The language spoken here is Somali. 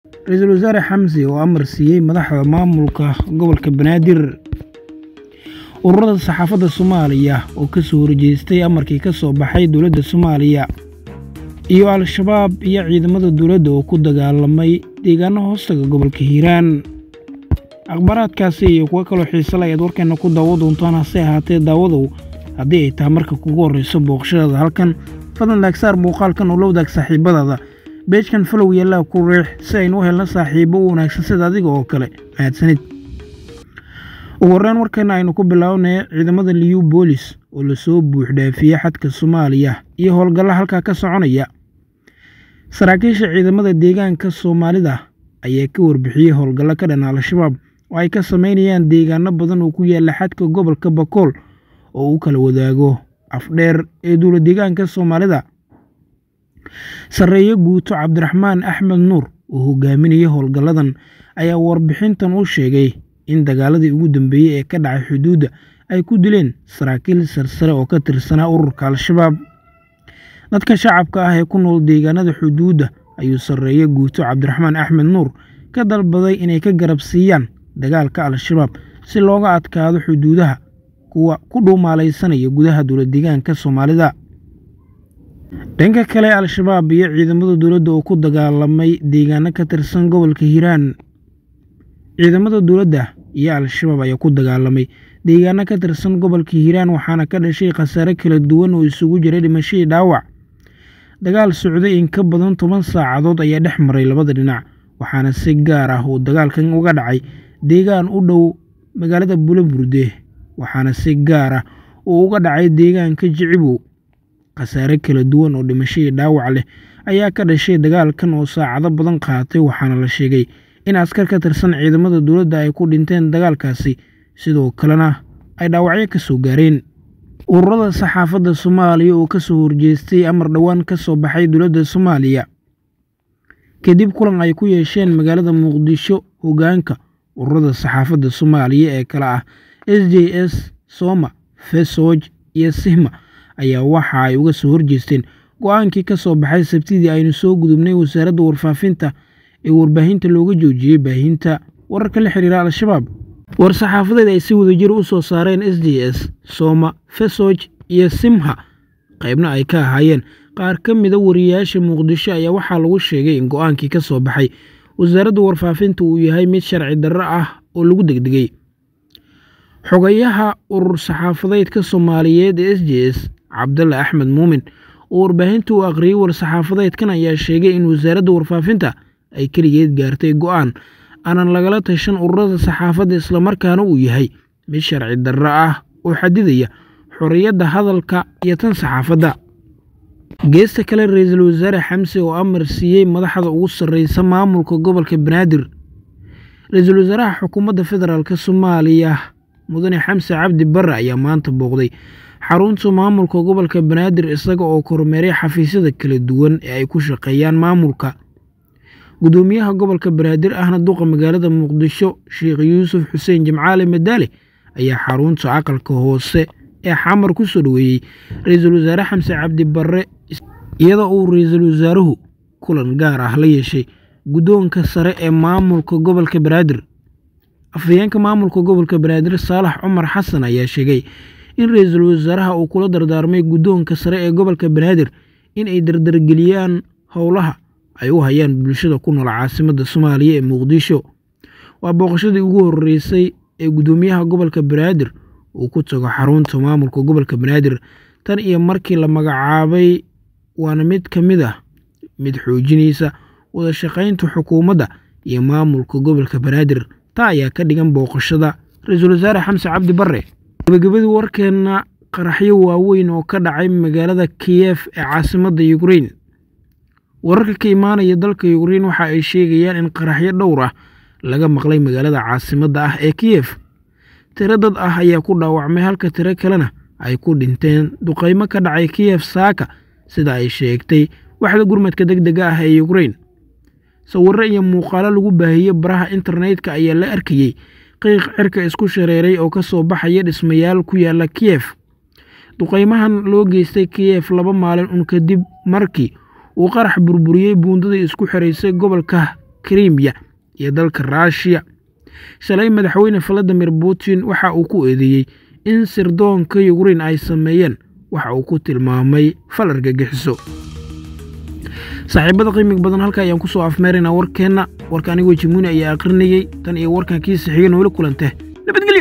Ra'iisul Wasaare Xamse oo amar siiyay madaxda maamulka gobolka Banaadir. Ururada saxaafadda Soomaaliya oo ka soo horjeestay amarkii ka soo baxay dowladda Soomaaliya iyo Al-Shabaab iyo ciidamada dowladda oo ku dagaalamay deegaano hoostaga gobolka Hiiraan. Akhbaaraadkaasi iyo kuwa kale xiiso leh warkeena ku daawo doontaan hase ahaatee daawadow haddii ay tahay marka kugu horeyso booqashada halkan fadlan like saar muuqaalkan oo la wadaag saaxiibadaada beejkan follow yalla ku riix si aynu u helno saaxiibo wanaagsan sida adiga oo kale mahadsanid. ugu horreyn warkeena aynu ku bilownay ciidamada Liyu Police oo la soo buux dhaafiyay xadka Soomaaliya iyo howlgalla halka ka soconaya. Saraakiisha ciidamada deegaanka Soomaalida ayaa ka warbixiyay howlgalla ka dhan Al-Shabaab oo ay ka sameynayaan deegaano badan oo ku yaala xadka gobolka Bakool oo uu kala wadaago afdheer ee dowlad deegaanka Soomaalida. Sareeye Guuto Cabdiraxmaan Axmed Nuur oo hogaaminaya howlgalladan ayaa warbixintan u sheegay in dagaaladii ugu dambeeyay ee ka dhacay xuduudda ay ku dileen saraakiil sarsare oo ka tirsanaa ururka Al-Shabaab. Dadka shacabka ah ee ku nool deegaanada xuduudda ayuu Sareeye Guuto Cabdiraxmaan Axmed Nuur ka dalbaday inay ka garab siiyaan dagaalka Al-Shabaab si looga adkaado xuduudaha kuwa ku dhuumaalaysanaya gudaha dowlad deegaanka Soomaalida. Dhanka kale Al-Shabaab iyo ciidamada dowladda oo ku dagaalamay deegaano ka tirsan gobolka Hiiraan. Ciidamada dowladda iyo Al-Shabaab ayaa ku dagaalamay deegaano ka tirsan gobolka Hiiraan waxaana ka dhashay khasaare kala duwan oo isugu jiray dhimasho iyo dhaawac. Dagaal socday in ka badan 10 saacadood ayaa dhex maray labada dhinac waxaana si gaar ah uu dagaalkan uga dhacay deegaan u dhow magaalada Bulaburde waxaana si gaar ah uu uga dhacay deegaanka Jicibow. Khasaare kala duwan oo dhimasho iyo dhaawac leh ayaa ka dhashay dagaalkan oo saacado badan qaatay waxaana la sheegay in askar ka tirsan ciidamada dowladda ay ku dhinteen dagaalkaasi sidoo kalena ay dhaawacyo ka soo gaareen. Ururada saxaafadda Soomaaliya oo ka soo horjeestay amar dhawaan ka soo baxay dowladda Soomaaliya kadib kulan ay ku yeesheen magaalada Muqdisho. Hoggaanka ururada saxaafadda Soomaaliya ee kala ah SJS, Soma, Fesoj iyo Sihma ayaa waxa ay uga soo horjeesteen go'aankii ka soo baxay Sabtidii aynu soo gudubnay wasaaradda warfaafinta ee warbaahinta looga joojiyay baahinta wararka la xiriira Al-Shabaab. War saxaafadeed ay si wadajir u soo saareen SJS, Soma, Fesoj iyo Simha qaybna ay ka ahaayeen qaar ka mid ah wariyaasha Muqdisho ayaa waxaa lagu sheegay in go'aankii ka soo baxay wasaaradda warfaafinta uu yahay mid sharci darro ah oo lagu degdegay. Xogayaha urur saxaafadeedka Soomaaliyeed ee SJS Cabdulla Axmed Muumin oo warbaahinta u aqriyay war saxaafadeedkan ayaa sheegay in wasaaradda warfaafinta ay kaligeed gaartay go'aan aanan lagala tashan ururada saxaafadda isla markaana uu yahay mid sharci darro ah oo xadidaya xorriyadda hadalka iyo tan saxaafadda. Geesta kale Ra'iisul Wasaare Xamse oo amar siiyay madaxda ugu sarreysa maamulka gobolka Banaadir. Ra'iisul Wasaaraha Xukuumadda Federaalka Soomaaliya Mudane Xamse Cabdi Barre ayaa maanta booqday xarunta maamulka gobolka Banaadir isaga oo kormeeray xafiisyada kala duwan ee ay ku shaqeeyaan maamulka. Gudoomiyaha gobolka Banaadir ahna duqa magaalada Muqdisho Sheekh Yuusuf Xuseen Jimcaale Madaale ayaa xarunta aqalka hoose ee Xamar ku soo dhaweeyay Ra'iisul Wasaare Xamse Cabdi Barre iyadoo uu Ra'iisul Wasaaruhu kulan gaar ah la yeeshay gudoonka sare ee maamulka gobolka Banaadir. Afhayeenka maamulka gobolka Banaadir Saalax Cumar Xasan ayaa sheegay in Ra'iisul Wasaaraha uu kula dardaarmay gudoonka sare ee gobolka Banaadir in ay dardargeliyaan howlaha ay u hayaan bulshada ku nool caasimadda Soomaaliya ee Muqdisho. Waa booqashadii ugu horeysay ee gudoomiyaha gobolka Banaadir uu ku tago xarunta maamulka gobolka Banaadir tan iyo markii la magacaabay waana mid ka mid ah mid xoojinaysa wada shaqaynta xukuumadda iyo maamulka gobolka Banaadir. taa ayaa ka dhigan booqashada Ra'iisul Wasaare Xamse Cabdi Barre. Gabagabadii warkeena qaraxyo waaweyn oo ka dhacay magaalada Kiev ee caasimadda Ukraine. Wararka ka imaanaya dalka Ukraine waxa ay sheegayaan in qaraxyo dhowr ah laga maqlay magaalada caasimadda ah ee Kiev. Tiro dad ah ayaa ku dhaawacmay halka tiro kalena ay ku dhinteen duqeymo ka dhacay Kiev saaka sida ay sheegtay waxda gurmadka degdega ah ee Ukraine. Sawirro iyo muuqaalo lagu baahiyay baraha internetka ayaa la arkayay qiiq cirka isku shareeray oo ka soo baxaya dhismayaal ku yaala Kiev. Duqeymahan loo geystay Kiev 2 maalin kadib markii uu qarax burburiyay buundada isku xiraysay gobolka Crimea iyo dalka Russia. Shalay madaxweyne Vladimir Putin waxa uu ku eedeeyay in sirdoonka Ukraine ay sameeyeen waxa uu ku tilmaamay fal argagixiso. saaxiibada qiimiga badan halka ayaan ku soo afmeerinaa warkeena. Warka anigu Jimuni ayaa aqrinayay tan iyo warkan kiisa xigeen wala kulantay.